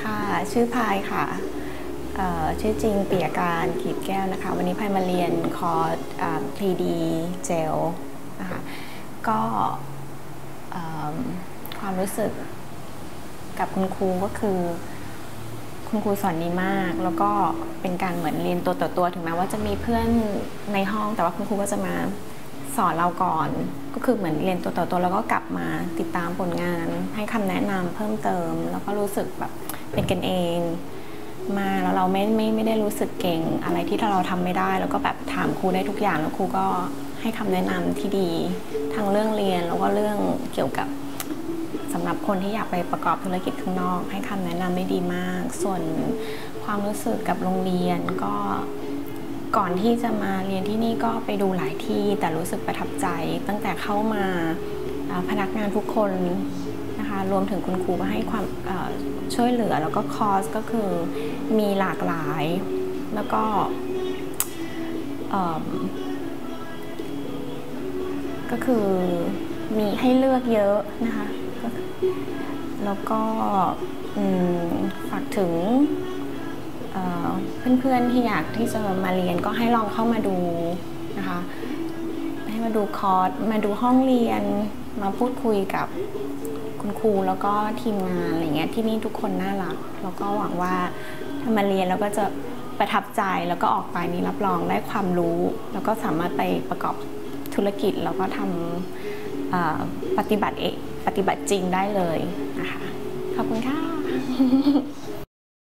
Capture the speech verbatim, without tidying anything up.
ค่ะชื่อพายค่ะชื่อจริงปิยการกีบแก้วนะคะวันนี้พายมาเรียนคอร์ส ทรี ดี Gel นะคะก็ความรู้สึกกับคุณครูก็คือคุณครูสอนดีมากแล้วก็เป็นการเหมือนเรียนตัวต่อตัวถึงแม้ว่าจะมีเพื่อนในห้องแต่ว่าคุณครูก็จะมาสอนเราก่อนก็คือเหมือนเรียนตัวต่อตัวแล้วก็กลับมาติดตามผลงานให้คำแนะนำเพิ่มเติมแล้วก็รู้สึกแบบเป็นกันเองมาแล้วเราไม่ไม่ไม่ได้รู้สึกเก่งอะไรที่ถ้าเราทำไม่ได้แล้วก็แบบถามครูได้ทุกอย่างแล้วครูก็ให้คำแนะนำที่ดีทั้งเรื่องเรียนแล้วก็เรื่องเกี่ยวกับสำหรับคนที่อยากไปประกอบธุรกิจข้างนอกให้คำแนะนำได้ดีมากส่วนความรู้สึกกับโรงเรียนก็ก่อนที่จะมาเรียนที่นี่ก็ไปดูหลายที่แต่รู้สึกประทับใจตั้งแต่เข้ามาพนักงานทุกคนนะคะรวมถึงคุณครูก็ให้ความช่วยเหลือแล้วก็คอร์สก็คือมีหลากหลายแล้วก็ก็คือมีให้เลือกเยอะนะคะแล้วก็ฝากถึงเพื่อนๆที่อยากที่จะมาเรียนก็ให้ลองเข้ามาดูนะคะให้มาดูคอร์สมาดูห้องเรียนมาพูดคุยกับคุณครูแล้วก็ทีมงานอะไรเงี้ยที่นี่ทุกคนน่ารักแล้วก็หวังว่าถ้ามาเรียนแล้วก็จะประทับใจแล้วก็ออกไปนี้รับรองได้ความรู้แล้วก็สามารถไปประกอบธุรกิจแล้วก็ทำปฏิบัติเองปฏิบัติจริงได้เลยนะคะขอบคุณค่ะ